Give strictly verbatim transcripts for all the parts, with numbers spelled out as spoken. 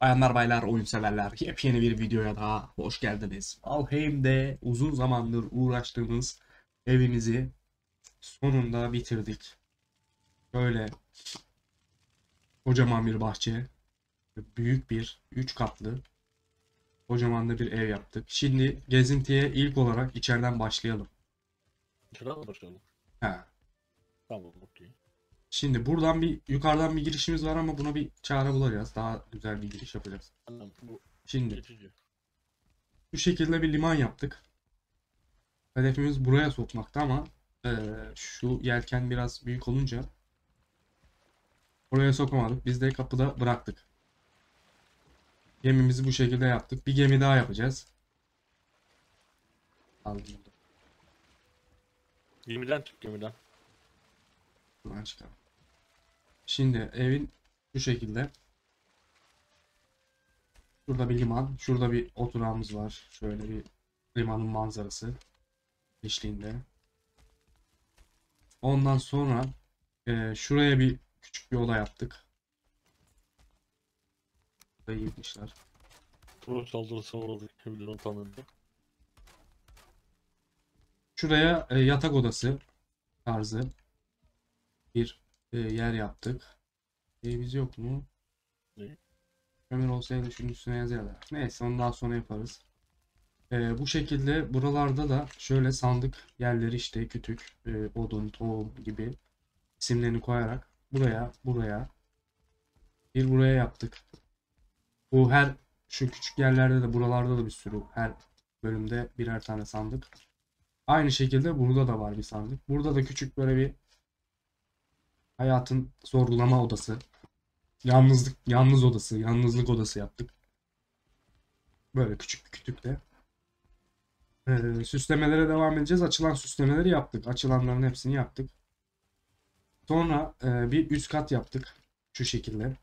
Bayanlar baylar oyun severler yepyeni bir videoya daha hoş geldiniz. Valheim'de uzun zamandır uğraştığımız evimizi sonunda bitirdik. Böyle kocaman bir bahçe, büyük bir üç katlı kocaman da bir ev yaptık. Şimdi gezintiye ilk olarak içeriden başlayalım. Şuradan mı başlayalım? Ha. Tamam, okey. Şimdi buradan bir yukarıdan bir girişimiz var ama buna bir çare bulacağız. Daha güzel bir giriş yapacağız. Tamam, bu Şimdi geçici. bu şekilde bir liman yaptık. Hedefimiz buraya sokmakta ama eee, şu yelken biraz büyük olunca oraya sokamadık. Biz de kapıda bıraktık. Gemimizi bu şekilde yaptık. Bir gemi daha yapacağız. Aldım bunu. Gemiden çık gemiden. Buradan çıkalım. Şimdi evin bu şekilde. Şurada bir liman. Şurada bir oturağımız var. Şöyle bir limanın manzarası eşliğinde. Ondan sonra eee, şuraya bir küçük bir oda yaptık. Burayı yıkmışlar. Pro saldırısına uğradık gemiden tanındı. Şuraya e, yatak odası tarzı bir e, yer yaptık. Evimiz yok mu? Ne? Kömür olsaydı şunun üstüne yazarlar. Neyse onu daha sonra yaparız. Ee, bu şekilde buralarda da şöyle sandık yerleri işte kütük, e, odun, tohum gibi isimlerini koyarak buraya, buraya, bir buraya yaptık. Bu her şu küçük yerlerde de buralarda da bir sürü her bölümde birer tane sandık. Aynı şekilde burada da var bir sandık. Burada da küçük böyle bir hayatın sorgulama odası, yalnızlık, yalnız odası, yalnızlık odası yaptık. Böyle küçük bir kütükle. Ee, süslemelere devam edeceğiz. Açılan süslemeleri yaptık. Açılanların hepsini yaptık. Sonra e, bir üst kat yaptık. Şu şekilde.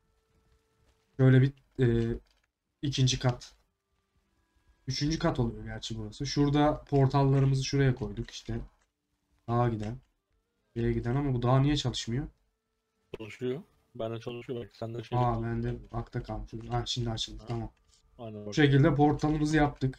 Böyle bir e, ikinci kat. Üçüncü kat oluyor gerçi burası. Şurada portallarımızı şuraya koyduk işte. Dağa giden. Şuraya giden ama bu dağ niye çalışmıyor? Çalışıyor. Ben de çalışıyor bak. Sen de şeyde Aa kaldın. bende akta kalmış. Ha, şimdi açıldı. Ha, Tamam. aynen Bu bak. şekilde portalımızı yaptık.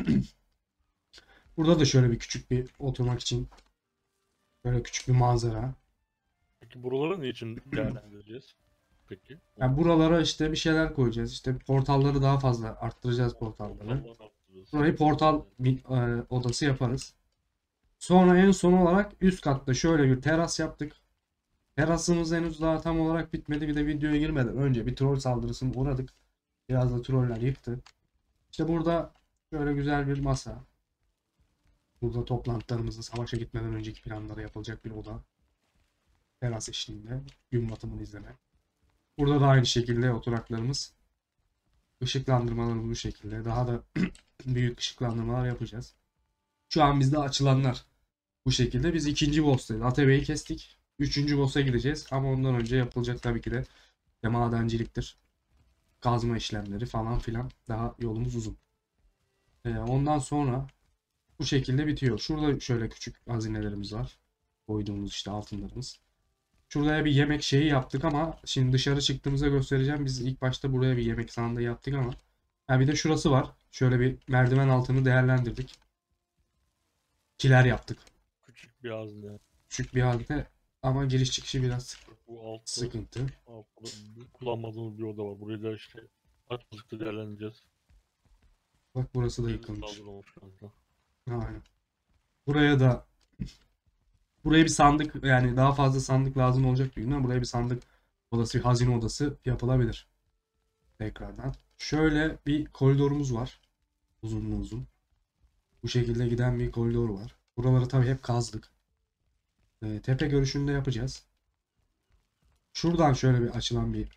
Burada da şöyle bir küçük bir oturmak için böyle küçük bir manzara. Peki buraları niçin değerlendireceğiz? Peki. Yani Onu buralara işte bir şeyler koyacağız. İşte portalları daha fazla arttıracağız portalları. portallar yaptırırız. Burayı portal bir, e, odası yaparız. Sonra en son olarak üst katta şöyle bir teras yaptık. Terasımız henüz daha tam olarak bitmedi. Bir de videoya girmeden önce bir troll saldırısına uğradık. Biraz da troller yıktı. İşte burada şöyle güzel bir masa. Burada toplantılarımızı savaşa gitmeden önceki planları yapılacak bir oda. Teras eşliğinde gün batımını izleme. Burada da aynı şekilde oturaklarımız. Işıklandırmalarımız bu şekilde. Daha da büyük ışıklandırmalar yapacağız. Şu an bizde açılanlar bu şekilde. Biz ikinci boss'tayız. A T B'yi kestik. Üçüncü boss'a gideceğiz. Ama ondan önce yapılacak tabii ki de işte madenciliktir. Kazma işlemleri falan filan. Daha yolumuz uzun. Ee, ondan sonra bu şekilde bitiyor. Şurada şöyle küçük hazinelerimiz var. Koyduğumuz işte altınlarımız. Şuraya bir yemek şeyi yaptık ama şimdi dışarı çıktığımızda göstereceğim. Biz ilk başta buraya bir yemek sandığı yaptık ama. Ha bir de şurası var. Şöyle bir merdiven altını değerlendirdik. Kiler yaptık. küçük bir hazine. Küçük bir halde ama giriş çıkışı biraz Bu altta, sıkıntı. altta bir kullanmadığımız bir oda var. Burayı da işte açılıkta değerlendireceğiz. Bak burası da Deniz yıkılmış. saldırı olmuş kanka. Aynen. Buraya da buraya bir sandık yani daha fazla sandık lazım olacak bir gün. Buraya bir sandık odası, bir hazine odası yapılabilir. Tekrardan. Şöyle bir koridorumuz var. Uzun uzun. Bu şekilde giden bir koridor var. Buraları tabii hep kazdık. Ee, tepe görüşünde yapacağız. Şuradan şöyle bir açılan bir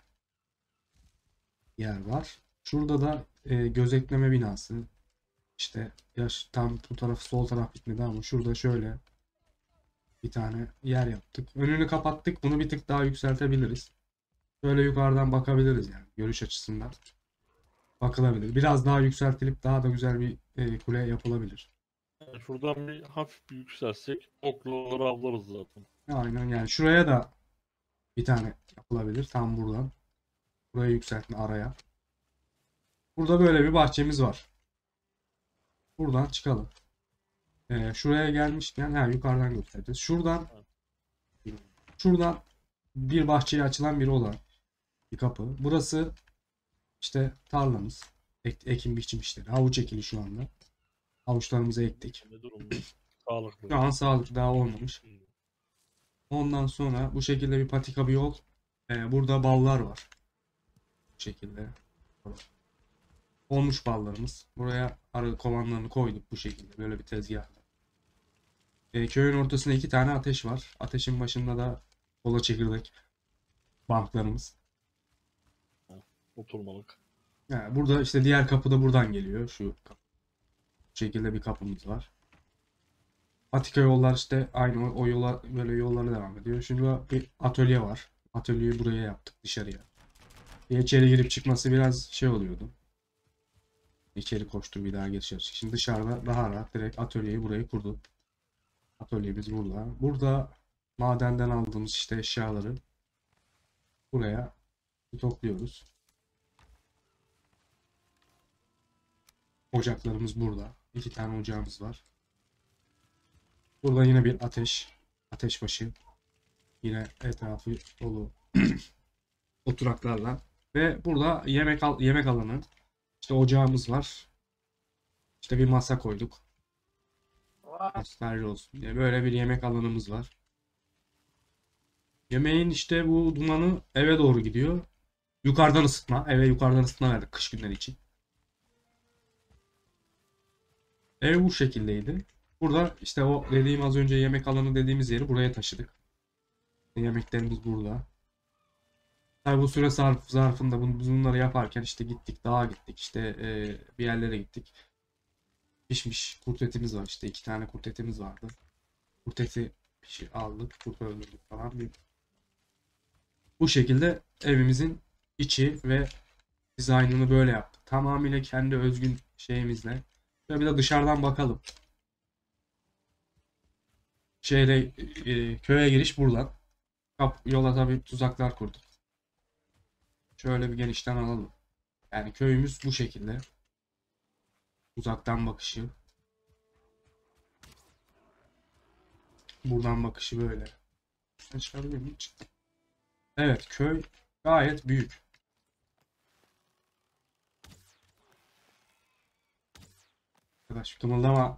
yer var. Şurada da e, gözetleme binası. İşte yaş tam bu taraf sol taraf bitmedi ama şurada şöyle bir tane yer yaptık. Önünü kapattık. Bunu bir tık daha yükseltebiliriz. Böyle yukarıdan bakabiliriz yani görüş açısından. Bakılabilir. Biraz daha yükseltilip daha da güzel bir e, kule yapılabilir. Yani şuradan bir hafif bir yükselsek oklaları avlarız zaten. Aynen yani şuraya da bir tane yapılabilir. Tam buradan. Burayı yükseltme araya. Burada böyle bir bahçemiz var. Buradan çıkalım. Ee, şuraya gelmişken ha, yukarıdan göstereceğiz. Şuradan şuradan bir bahçeye açılan bir oda. Bir kapı. Burası işte tarlamız. Ek, ekim biçim işleri. Havuç ekili şu anda. Havuçlarımızı ektik. Ne durumda? Sağlıklı. Şu an sağlık daha olmamış. Ondan sonra bu şekilde bir patika bir yol. Ee, burada ballar var. Bu şekilde. Olmuş ballarımız. Buraya arı kovanlarını koyduk bu şekilde. Böyle bir tezgah. Ee, köyün ortasında iki tane ateş var. Ateşin başında da kola çekirdek banklarımız. Oturmalık. Yani burada işte diğer kapı da buradan geliyor. Şu kapı. Bu şekilde bir kapımız var. Patika yollar işte aynı o, o yola böyle yollara devam ediyor. Şimdi bir atölye var. Atölyeyi buraya yaptık dışarıya. Bir içeri girip çıkması biraz şey oluyordu. İçeri koştu bir daha dışarı çık. Şimdi dışarıda daha rahat direkt atölyeyi buraya kurduk. Atölyemiz burada. Burada madenden aldığımız işte eşyaları buraya topluyoruz. Ocaklarımız burada. İki tane ocağımız var. Burada yine bir ateş. Ateşbaşı. Yine etrafı dolu oturaklarla. Ve burada yemek al yemek alanı. İşte ocağımız var. İşte bir masa koyduk. Gösterici olsun diye. Böyle bir yemek alanımız var. Yemeğin işte bu dumanı eve doğru gidiyor. Yukarıdan ısıtma. Eve yukarıdan ısıtma verdik kış günleri için. Ev bu şekildeydi. Burada işte o dediğim az önce yemek alanı dediğimiz yeri buraya taşıdık. Yemeklerimiz burada. Tabi bu süre zarf, zarfında bun- bunları yaparken işte gittik dağa gittik işte e, bir yerlere gittik. Pişmiş kurt etimiz var işte iki tane kurt etimiz vardı. Kurt eti pişi aldık, kurt öldürdük falan. Bir- Bu şekilde evimizin içi ve dizaynını böyle yaptık. Tamamıyla kendi özgün şeyimizle. Ve bir de dışarıdan bakalım. Şeyle e, köye giriş buradan. Kap, yola tabii tuzaklar kurduk. Şöyle bir genişten alalım. Yani köyümüz bu şekilde. Uzaktan bakışı. Buradan bakışı böyle. Ben çıkabiliyor muyum? Çıktı. Evet, köy gayet büyük. Arkadaş kımıldama.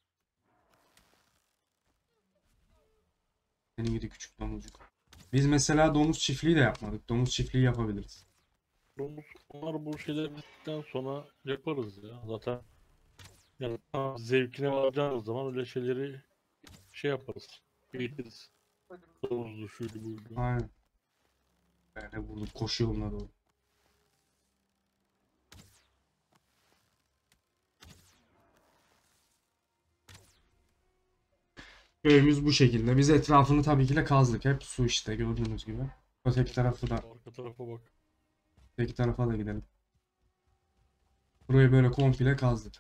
Seni gidi küçük domuzcuk. Biz mesela domuz çiftliği de yapmadık. Domuz çiftliği yapabiliriz. Domuz, onlar bu şeyler bittikten sonra yaparız ya. Zaten yani tam zevkine varacağımız zaman öyle şeyleri şey yaparız. Eğitiriz. Domuzlu şuydu buydu. Aynen. Ben de vurdum. Koşuyor onunla doğru. Köyümüz bu şekilde. Biz etrafını tabii ki de kazdık. Hep su işte gördüğünüz gibi. Öteki tarafı da, Arka tarafa bak. öteki tarafa da gidelim. Burayı böyle komple kazdık.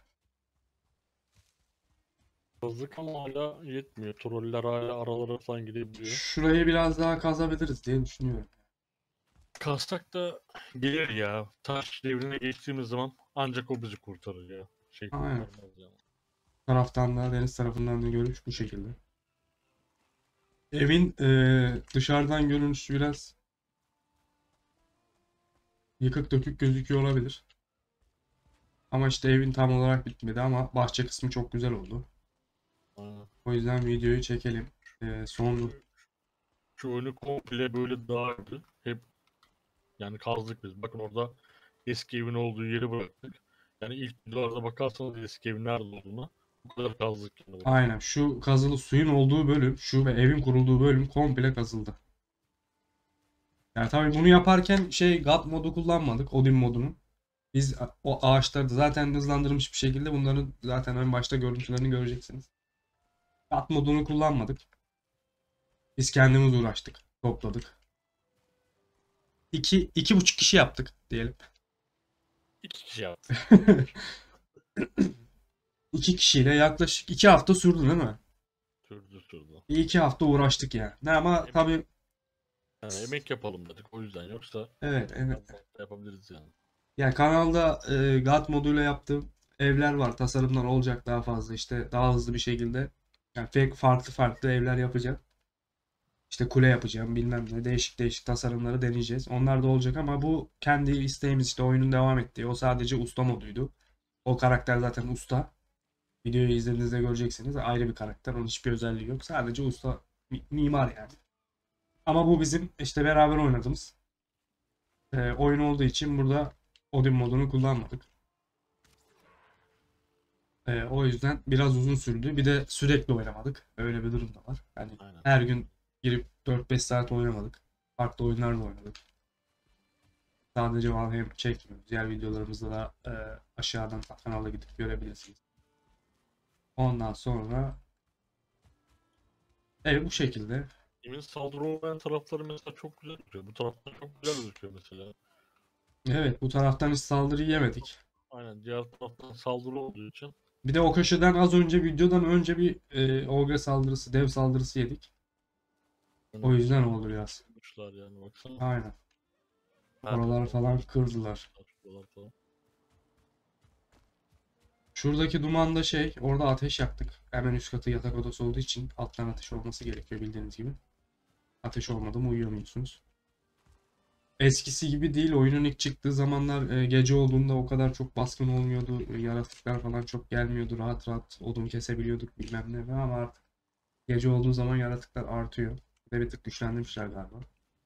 Kazdık ama hala yetmiyor. Troller hala aralara falan gidebiliyor. Şurayı biraz daha kazabiliriz diye düşünüyorum. Kazsak da gelir ya. Taş devrine geçtiğimiz zaman ancak o bizi kurtarır ya. Şey Aynen. kurtarmaz yani. Taraftan da deniz tarafından da görünüş bu şekilde. Evin eee, dışarıdan görünüşü biraz yıkık dökük gözüküyor olabilir. Ama işte evin tam olarak bitmedi ama bahçe kısmı çok güzel oldu. Aynen. O yüzden videoyu çekelim. Eee son Şu önü komple böyle dağıldı. Hep yani kazdık biz. Bakın orada eski evin olduğu yeri bıraktık. Yani ilk videolarda bakarsanız eski evin nerede olduğuna bu kadar kazdık yani burayı. aynen şu kazılı suyun olduğu bölüm, şu ve evin kurulduğu bölüm komple kazıldı. Yani tabii bunu yaparken şey God modu kullanmadık, Odin modunu. Biz o ağaçları da zaten hızlandırılmış bir şekilde bunların zaten en başta görüntülerini göreceksiniz. God modunu kullanmadık. Biz kendimiz uğraştık, topladık. İki, iki buçuk kişi yaptık diyelim. İki kişi yaptık. İki kişiyle yaklaşık iki hafta sürdü değil mi? Sürdü sürdü. Bir iki hafta uğraştık yani. Ne ama Emek, tabii yani emek yapalım dedik o yüzden yoksa evet, evet. yapabiliriz yani. Yani kanalda e, God moduyla yaptığım evler var. Tasarımlar olacak daha fazla, işte daha hızlı bir şekilde. Yani fake farklı farklı evler yapacağım. İşte kule yapacağım, bilmem ne, değişik değişik tasarımları deneyeceğiz. Onlar da olacak ama bu kendi isteğimiz, işte oyunun devam ettiği. O sadece usta moduydu. O karakter zaten usta. Videoyu izlediğinizde göreceksiniz. Ayrı bir karakter. Onun hiçbir özelliği yok. Sadece usta mi- mimar yani. Ama bu bizim işte beraber oynadığımız e, oyun olduğu için burada Odin modunu kullanmadık. E, o yüzden biraz uzun sürdü. Bir de sürekli oynamadık. Öyle bir durum da var. Yani Aynen. her gün girip dört beş saat oynamadık. Farklı oyunlar da oynadık. Sadece Valheim çekmiyoruz. Diğer videolarımızda da e, aşağıdan kanala gidip görebilirsiniz. Ondan sonra ev bu şekilde. Emin saldırı olmayan tarafları mesela çok güzel duruyor. Bu taraftan çok güzel gözüküyor mesela. Evet, bu taraftan hiç saldırı yemedik. Aynen, diğer taraftan saldırı olduğu için Bir de o köşeden az önce videodan önce bir e, Ogre saldırısı, dev saldırısı yedik. O yani yüzden oldu biraz. yapmışlar yani, baksana. Aynen. Her Oraları tarafı falan kırdılar. yapmışlar falan. Şuradaki dumanda şey, orada ateş yaktık. Hemen üst katı yatak odası olduğu için alttan ateş olması gerekiyor bildiğiniz gibi. Ateş olmadı mı uyuyamıyorsunuz. Eskisi gibi değil. Oyunun ilk çıktığı zamanlar e, gece olduğunda o kadar çok baskın olmuyordu. E, yaratıklar falan çok gelmiyordu. Rahat rahat odun kesebiliyorduk bilmem ne. Ama artık gece olduğu zaman yaratıklar artıyor. Bir de bir tık güçlendirmişler galiba.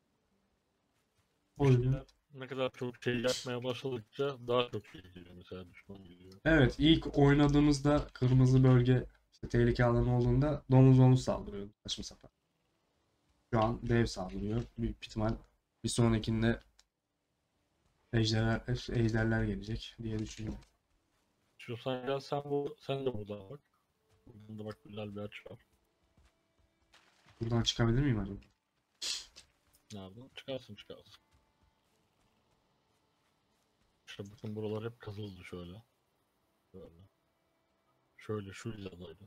Bir O yüzden. şeyler ne kadar çok şey yapmaya başladıkça daha çok şey geliyor, mesela düşman geliyor. Evet, ilk oynadığımızda kırmızı bölge, işte tehlike alanı olduğunda domuz domuz saldırıyordu saçma sapan. Şu an dev saldırıyor. Büyük ihtimal bir sonrakinde ejderler, ejderler gelecek diye düşünüyorum. İstiyorsan gel sen, bu sen de buradan bak. Buradan da bak, güzel bir açı var. Buradan çıkabilir miyim acaba? Nereden? Çıkarsın çıkarsın. İşte bakın, buralar hep kazıldı şöyle. Böyle. Şöyle şu hizadaydı.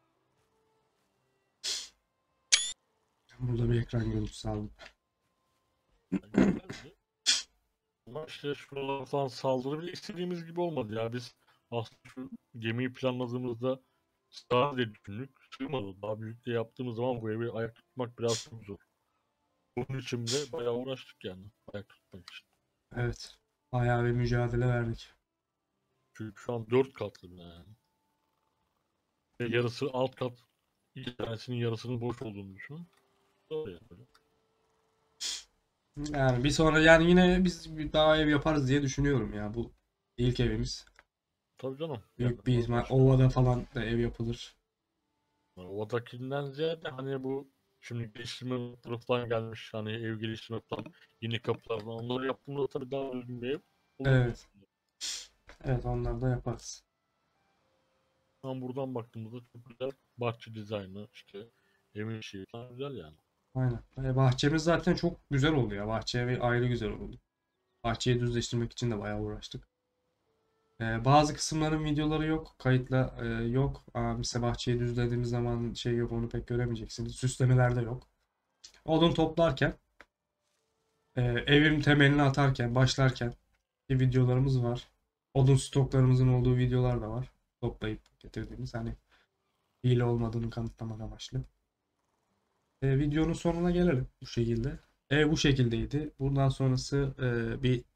Burada bir ekran görüntüsü aldım. Yani güzeldi. Ama işte şuralar falan saldırı bile istediğimiz gibi olmadı ya. Biz aslında şu gemiyi planladığımızda sığar diye düşündük. Sığmadı. Daha büyük de yaptığımız zaman bu evi ayak tutmak biraz çok zor. Bunun için de bayağı uğraştık yani. Ayak tutmak için. Evet. Bayağı bir mücadele verdik. Çünkü şu an dört katlı bina yani. Ve yarısı alt kat. İki tanesinin yarısının boş olduğunu düşün. Zor yani böyle. Yani bir sonra yani yine biz bir daha ev yaparız diye düşünüyorum ya. Bu ilk evimiz. Tabii canım. Yani Büyük bir burada ihtimal işte Ova'da falan da ev yapılır. ovadakinden ziyade hani bu şimdi geliştirme notları falan gelmiş. Hani ev geliştirme falan, yeni kapılar falan. Onları yaptığımda tabii daha düzgün bir ev olur diye. Evet. Evet, onları da yaparız. Ama buradan baktığımızda çok güzel bahçe dizaynı, işte evin şeyi falan güzel yani. Aynen. E, bahçemiz zaten çok güzel oldu ya. Bahçe evi ayrı güzel oldu. Bahçeyi düzleştirmek için de bayağı uğraştık. E, bazı kısımların videoları yok. Kayıtla e, yok. Aa, mesela bahçeyi düzlediğimiz zaman şey yok, onu pek göremeyeceksiniz. Süslemeler de yok. Odun toplarken, e, evin temelini atarken, başlarken bir videolarımız var. Odun stoklarımızın olduğu videolar da var. Toplayıp getirdiğimiz, hani hile olmadığını kanıtlamak amaçlı. E, videonun sonuna gelelim bu şekilde. Ev bu şekildeydi. Bundan sonrası e, bir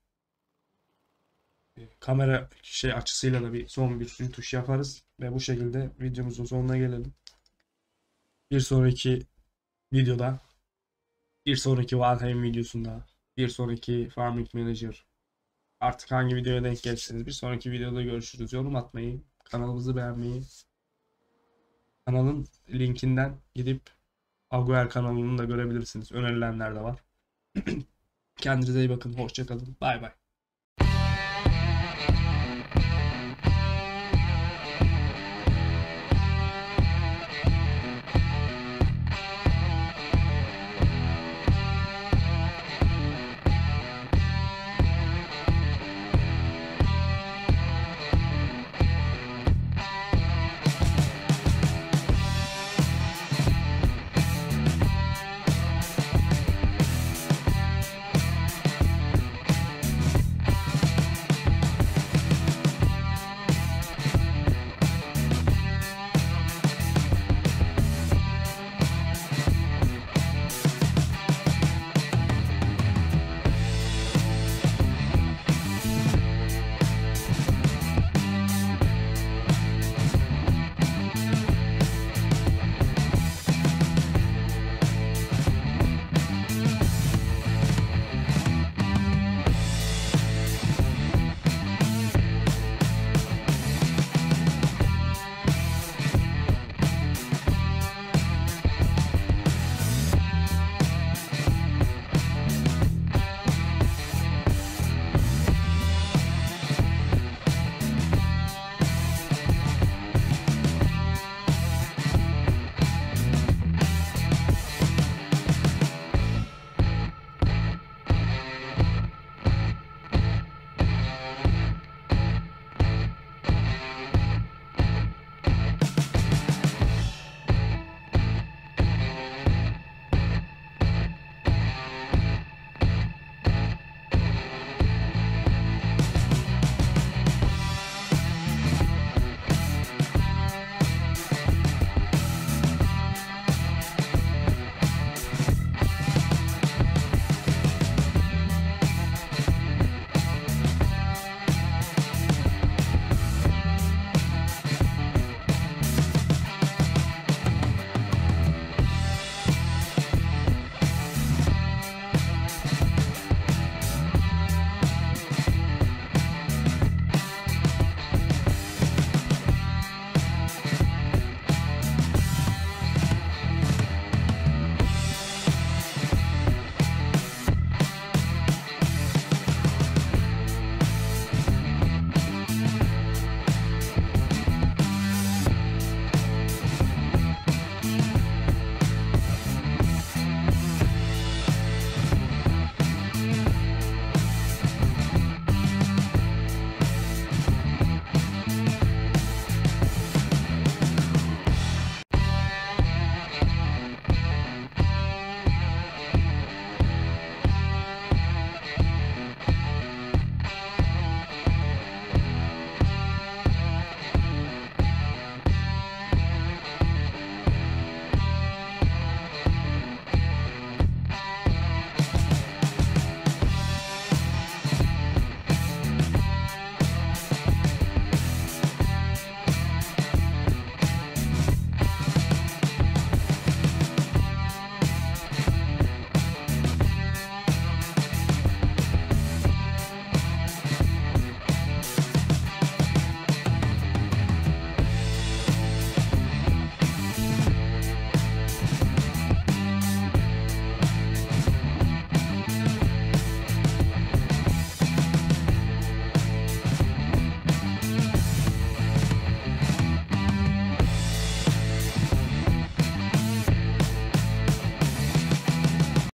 e, kamera şey açısıyla da bir son bir tuş yaparız ve bu şekilde videomuzun sonuna gelelim. Bir sonraki videoda, bir sonraki Valheim videosunda, bir sonraki Farming Manager, artık hangi videoya denk gelirseniz bir sonraki videoda görüşürüz. Yorum atmayı, kanalımızı beğenmeyi, kanalın linkinden gidip Aguer kanalını da görebilirsiniz. Önerilenler de var. Kendinize iyi bakın. Hoşça kalın. Bay bay.